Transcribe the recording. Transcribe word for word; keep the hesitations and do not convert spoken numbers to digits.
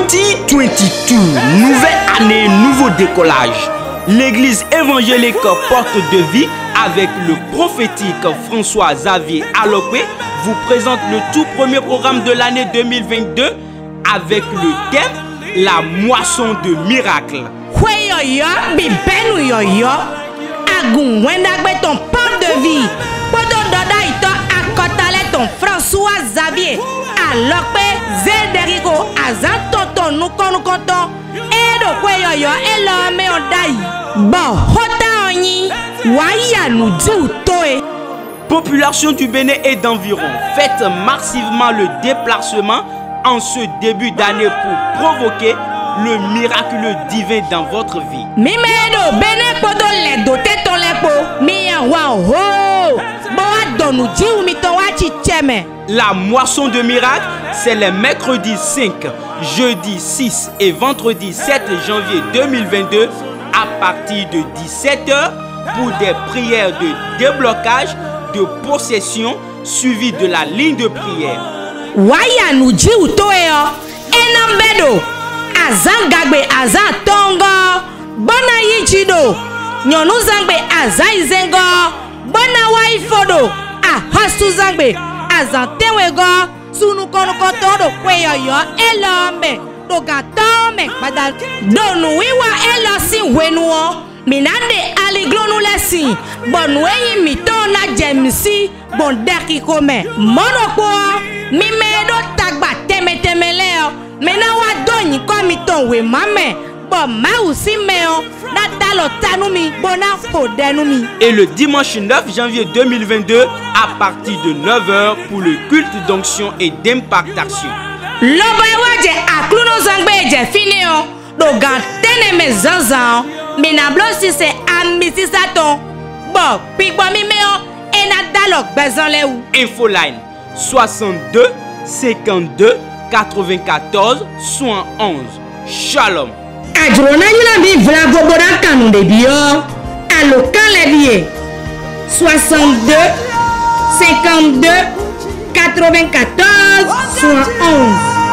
vingt vingt-deux, nouvelle année, nouveau décollage. L'église évangélique Porte de Vie avec le prophétique François Xavier Alokwe vous présente le tout premier programme de l'année deux mille vingt-deux avec le thème La moisson de miracles. Porte de Vie, ton François Xavier Alokwe Zederico Azan Tonton nous nous comptons et de quoi yo et l'homme on daï bon hota oni waya nous dit toe. Population du Bénin et d'environ, faites massivement le déplacement en ce début d'année pour provoquer le miraculeux divin dans votre vie. Mimedo Bénin podo les doté ton lepo mi wa ho bo nous dit ou mi ton wa chi cheme. La moisson de miracles, c'est les mercredis cinq, jeudi six et vendredi sept janvier deux mille vingt-deux à partir de dix-sept heures pour des prières de déblocage, de possession suivies de la ligne de prière. Waya nous dit ou toeo enambedo azan gagbe azan tongo bona yichido nyonu zangbe azan izengo bona waifodo a hastu zangbe azan tewego sunu kono kotodo kweyoyo elombe do gatome badal donu wiwa elosi wenuo minande aliglonu lesi bonweyi mitona jemisi bondaki kome monoko mimedo tagba teme temeleo mena wa doni komi ton we mame bon ma aussi meo natalo tanumi bona fodenumi. Et le dimanche neuf janvier deux mille vingt-deux à partir de neuf heures pour le culte d'onction et d'impactation. Loboewaje akluno zangbe je finio do gantene me zanzan minablo si se amisi saton bon pigbo mi meo enadalo bezan le ou. Infoline soixante-deux cinquante-deux quatre-vingt-quatorze soixante-onze. Shalom. Adrona yula bi vla gobora kanu de bio alokan levier soixante-deux cinquante-deux quatre-vingt-quatorze soixante-onze.